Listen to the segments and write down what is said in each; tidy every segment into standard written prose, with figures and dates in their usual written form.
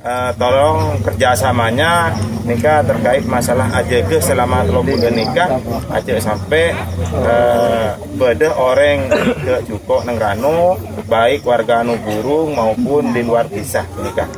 tolong kerjasamanya nikah terkait masalah AJG selama 3 bulan nikah aja sampai beda orang ke cukup nenggano baik warga anu burung maupun di luar kisah nikah.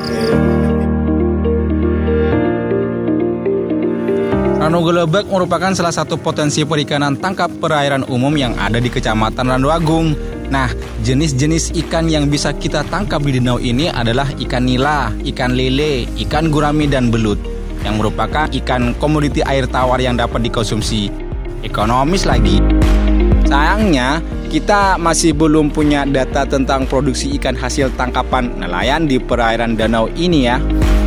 Ranu Gelebak merupakan salah satu potensi perikanan tangkap perairan umum yang ada di Kecamatan Randu Agung. Nah, jenis-jenis ikan yang bisa kita tangkap di danau ini adalah ikan nila, ikan lele, ikan gurami, dan belut, yang merupakan ikan komoditi air tawar yang dapat dikonsumsi. Ekonomis lagi. Sayangnya, kita masih belum punya data tentang produksi ikan hasil tangkapan nelayan di perairan danau ini ya.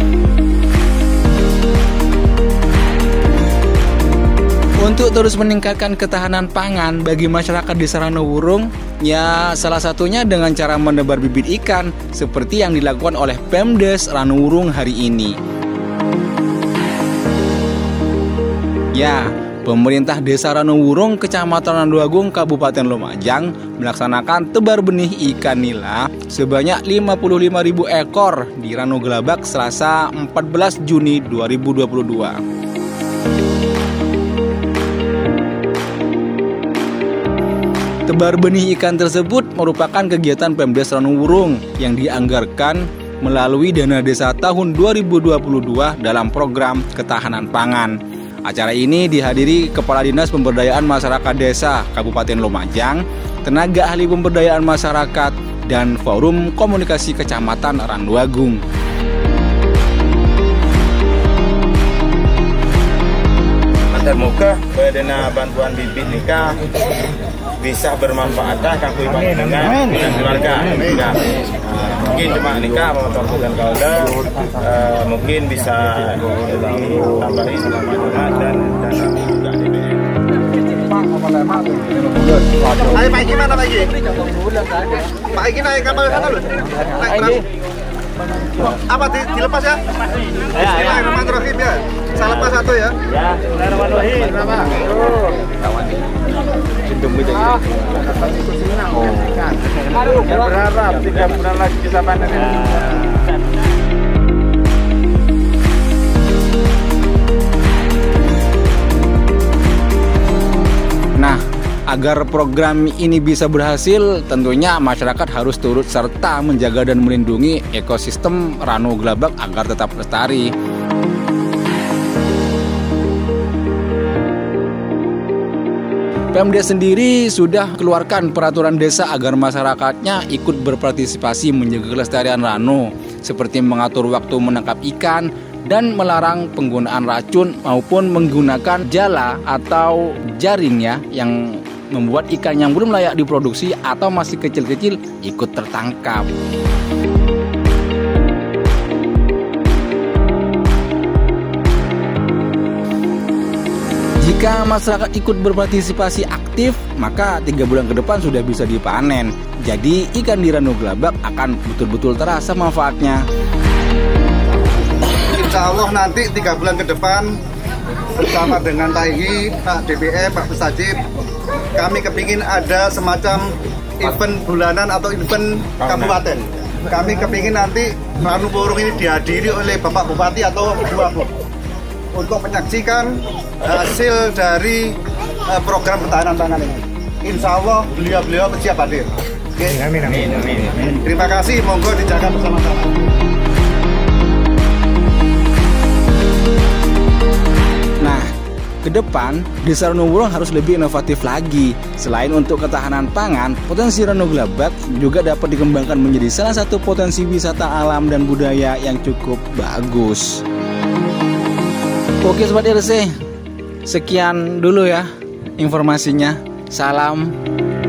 Untuk terus meningkatkan ketahanan pangan bagi masyarakat Desa Ranowurung, ya salah satunya dengan cara menebar bibit ikan seperti yang dilakukan oleh Pemdes Ranowurung hari ini. Ya, pemerintah Desa Ranowurung, Kecamatan Randu Agung, Kabupaten Lumajang melaksanakan tebar benih ikan nila sebanyak 55.000 ekor di Ranu Gelebak Selasa 14 Juni 2022. Tebar benih ikan tersebut merupakan kegiatan Pemdes Ranowurung yang dianggarkan melalui dana desa tahun 2022 dalam program ketahanan pangan. Acara ini dihadiri Kepala Dinas Pemberdayaan Masyarakat Desa Kabupaten Lumajang, tenaga ahli pemberdayaan masyarakat, dan Forum Komunikasi Kecamatan Randu Agung. Semoga dana bantuan bibit nikah bisa bermanfaat kanggo dengan keluarga. Mungkin cuma nikah motor bukan kauda, mungkin bisa ditambahin sama dan dana juga DBM. Ayo Pak Igi mana Pak Igi? Pak Igi naik kapal sana loh. Naik perahu. Apa dilepas ya? Bismillahirrahmanirrahim ya. Salam pas satu ya. Ya, bismillahirrahmanirrahim. Berapa? Ya berharap 3 bulan lagi bisa panen. Nah, agar program ini bisa berhasil, tentunya masyarakat harus turut serta menjaga dan melindungi ekosistem Ranu Gelebak agar tetap lestari. Pemda sendiri sudah keluarkan peraturan desa agar masyarakatnya ikut berpartisipasi menjaga kelestarian Ranu, seperti mengatur waktu menangkap ikan dan melarang penggunaan racun maupun menggunakan jala atau jaring ya, yang membuat ikan yang belum layak diproduksi atau masih kecil-kecil ikut tertangkap. Jika masyarakat ikut berpartisipasi aktif, maka 3 bulan ke depan sudah bisa dipanen. Jadi ikan di Ranu Gelebak akan betul-betul terasa manfaatnya. Insya Allah nanti 3 bulan ke depan bersama dengan Pak Igi, Pak DBM, Pak Pesajib, kami kepingin ada semacam event bulanan atau event kabupaten. Kami kepingin nanti Ranowurung ini dihadiri oleh Bapak Bupati atau Dua Bupati untuk menyaksikan hasil dari program ketahanan pangan ini. Insya Allah beliau siap hadir. Okay. Amin. Terima kasih, monggo dijaga bersama-sama. Nah, ke depan Desa Ranowurung harus lebih inovatif lagi. Selain untuk ketahanan pangan, potensi Ranu Gelebak juga dapat dikembangkan menjadi salah satu potensi wisata alam dan budaya yang cukup bagus. Oke Sobat RC, sekian dulu ya informasinya. Salam